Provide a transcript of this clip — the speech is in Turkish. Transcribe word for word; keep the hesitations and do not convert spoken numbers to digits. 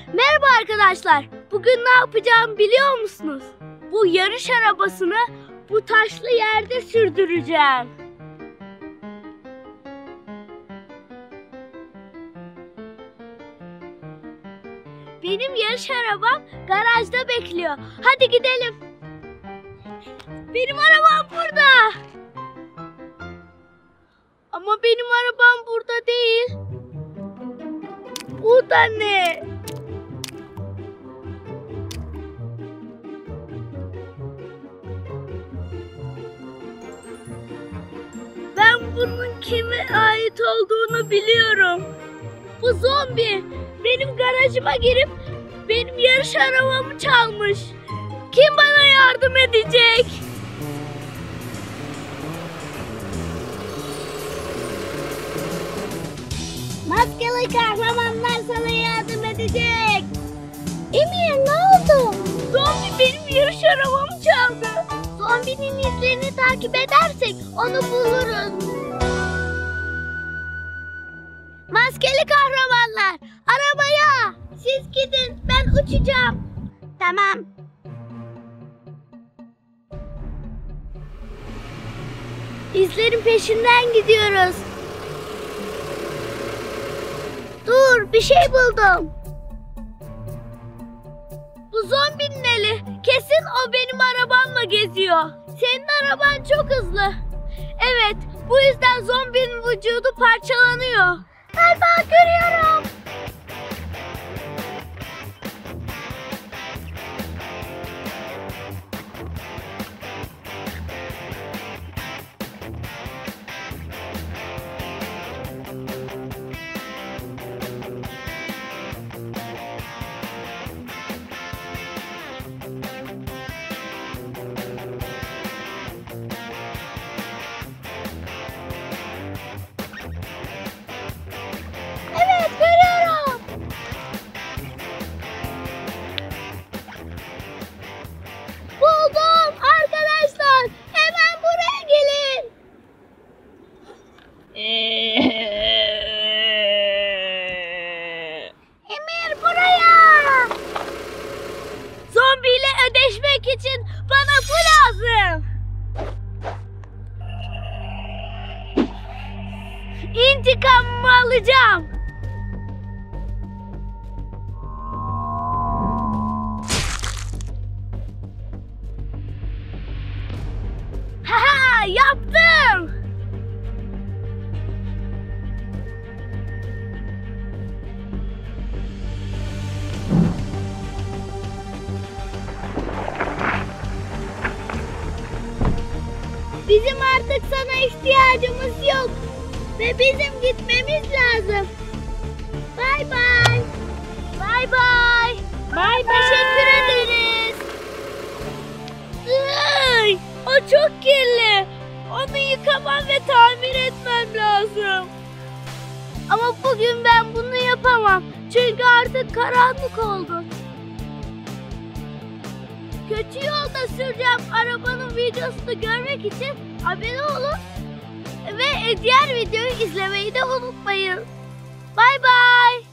Merhaba arkadaşlar. Bugün ne yapacağımı biliyor musunuz? Bu yarış arabasını bu taşlı yerde sürdüreceğim. Benim yarış arabam garajda bekliyor. Hadi gidelim. Benim arabam burada. Ama benim arabam burada değil. Bu da ne? Ben bunun kime ait olduğunu biliyorum. Bu zombi benim garajıma girip benim yarış arabamı çalmış. Kim bana yardım edecek? Maskeli kahramanlar sana yardım edecek. Emir, ne oldu? Zombi benim yarış arabamı çaldı. Zombinin izlerini takip edersek onu buluruz. Maskeli kahramanlar, arabaya! Siz gidin, ben uçacağım. Tamam. İzlerin peşinden gidiyoruz. Dur, bir şey buldum. Bu zombinin eli. Kesin o benim arabamla geziyor. Senin araban çok hızlı. Evet, bu yüzden zombinin vücudu parçalanıyor. Galiba görüyorum. Evet, görüyorum. Buldum arkadaşlar. Hemen buraya gelin. Emir, buraya. Zombiyle ödeşmek için bana bu lazım. İntikamımı alacağım. Haha, yaptım. Bizim artık sana ihtiyacımız yok. Ve bizim gitmemiz lazım. Bay bay. Bay bay. Bay bay. Teşekkür ederiz. Iy, o çok kirli. Onu yıkamam ve tamir etmem lazım. Ama bugün ben bunu yapamam. Çünkü artık karanlık oldu. Kötü yolda süreceğim arabanın videosunu görmek için abone olun. Ve diğer videoyu izlemeyi de unutmayın. Bay bay.